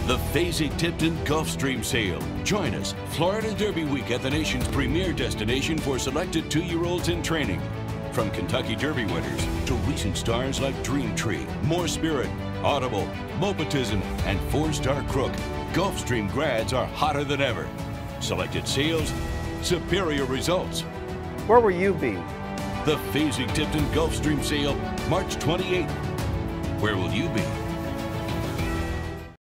The Fasig-Tipton Gulfstream Sale. Join us, Florida Derby Week, at the nation's premier destination for selected 2-year-olds in training. From Kentucky Derby winners to recent stars like Dream Tree, More Spirit, Audible, Mopetism, and 4-Star Crook, Gulfstream grads are hotter than ever. Selected sales, superior results. Where will you be? The Fasig-Tipton Gulfstream Sale, March 28th. Where will you be?